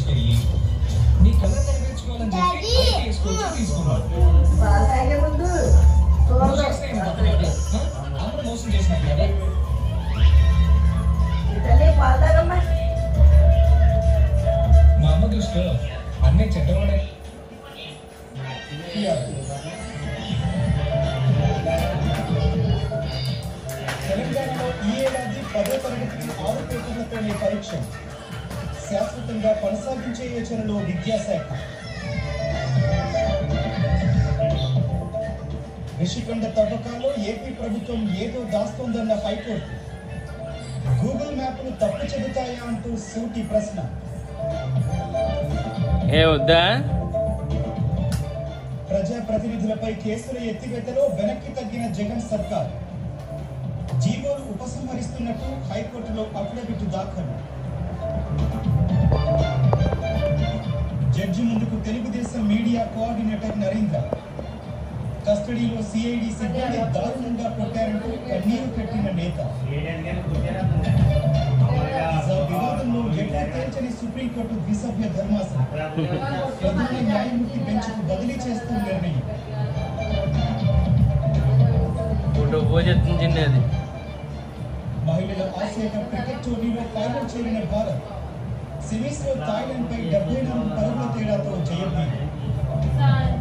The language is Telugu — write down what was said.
తీసుకెళ్ళి నీ కలర్ నెరవేర్చుకోవాలని చెప్పి తీసుకున్నాడు. అందరూ మోసం చేసినట్టు కదా. మా అమ్మ దృష్టిలో అన్నీ చెడ్డవాడే. తెలంగాణలో ఈ ఏడాది 10వ తరగతికి 6 పేపర్లతోనే పరీక్ష శాశ్వతంగా కొనసాగించే యోచనలో విద్యాశాఖ. రిషికొండ తవ్వకాల్లో ఏపీ ప్రభుత్వం ఏదో దాస్తోందన్న హైకోర్టు. గూగుల్ మ్యాప్లు తప్పు చెబుతాయా అంటూ సూటి ప్రశ్న. ప్రజాప్రతినిధులపై కేసుల ఎత్తివేతలో వెనక్కి తగ్గిన జగన్ సర్కార్. జీవోలు ఉపసంహరిస్తున్నట్టు హైకోర్టులో అఫిడవిట్ దాఖలు. జడ్జి ముందుకు తెలుగుదేశం మీడియా కోఆర్డినేటర్ నరేంద్ర. కస్టడీలో సిఐడి సిబ్బంది దారుణంగా కొట్టారంటూ కన్నీరు పెట్టిన నేత. వివాదంలో ఎట్లా తేల్చని సుప్రీంకోర్టు ద్విసభ్య ధర్మాసనం. ప్రధాన న్యాయమూర్తి బెంచ్కు బదిలీ చేస్తూ నిర్ణయం. మహిళల ఆసియా కప్ క్రికెట్ టోర్నీలో ఫైనల్ చేరిన భారత్. సెమీస్ లో థాయిలాండ్ పై 74 పరుగుల తేడాతో జయం.